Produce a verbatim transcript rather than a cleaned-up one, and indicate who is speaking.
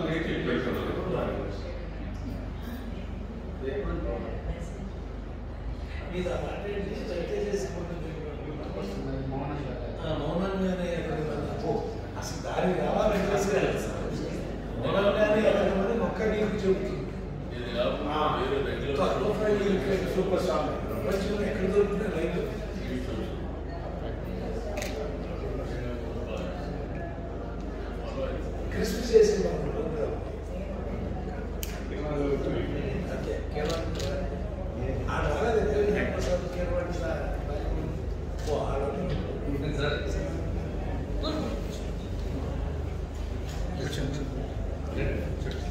Speaker 1: మౌనంగానే అసలు దానికి రావాలంటే మౌనంగానే ఎదగమని ఒక్క నీకు చెబుతుంది. సూపర్ స్టార్ ప్రపంచంలో ఎక్కడ దొరుకుతున్నా రైతు క్రిస్పీ చేసి ఆడవాళ్ళ దగ్గర